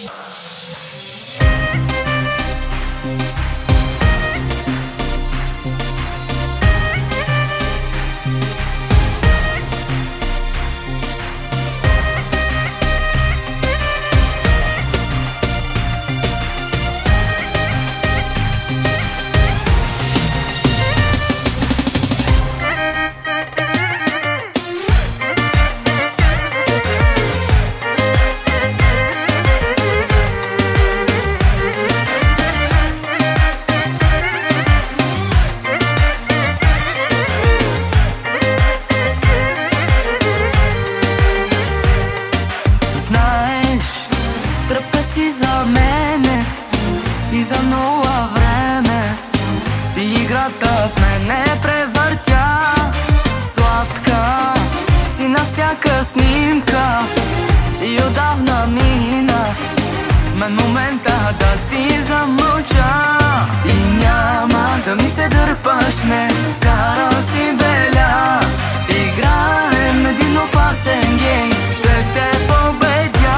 За мене и за нова време ти играта в мене превъртя. Сладка си на всяка снимка и отдавна мина в мен момента да си замълча. И няма да ми се дърпаш, не вкарал си беля. Играем един опасен гейм, ще те победя.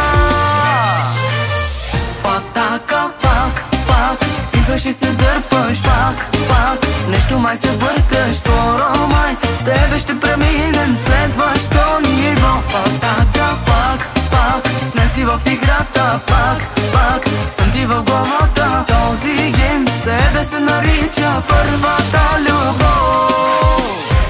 Така пак, идваш и се дърпаш пак. Нещо май се бъркаш, скоро май с тебе ще преминем следващо ниво. Така пак, сме си в играта пак, съм ти в главата. Този гейм с тебе се нарича първата любов.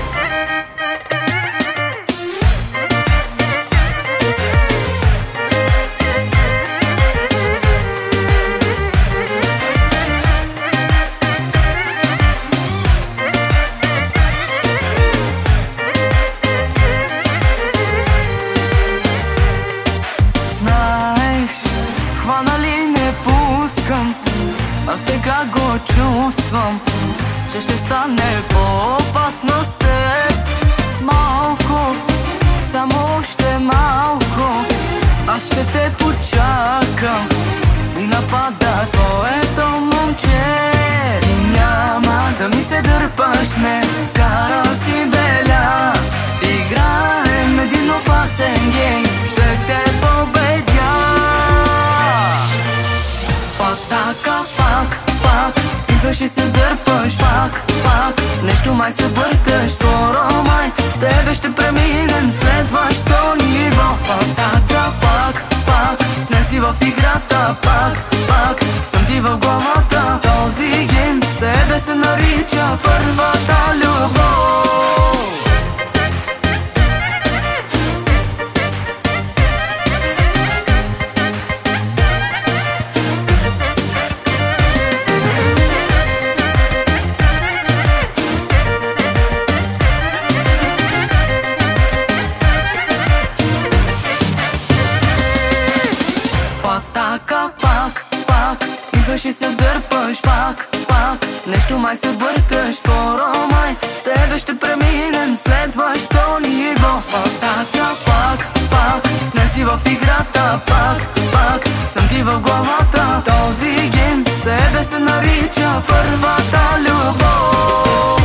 Хванали не пускам, а сега го чувствам, че ще стане по-опасно с теб. Малко, само още малко, аз ще те почакам и напада твоето момче. И няма да ми се дърпаш, не вкарал си беля. Играем един опасен гейм, ще те победя. Така пак, идваш и се дърпаш пак. Нещо май се бъркаш, скоро май с тебе ще преминем следващо ниво. Така пак, сме си в играта пак, съм ти в главата. Този гейм с тебе се нарича първата любов. Така пак, идваш и се дърпаш пак. Нещо май се бъркаш, скоро май с тебе ще преминем следващо ниво. Така пак, сме си в играта пак, съм ти в главата. Този гейм с тебе се нарича първата любов.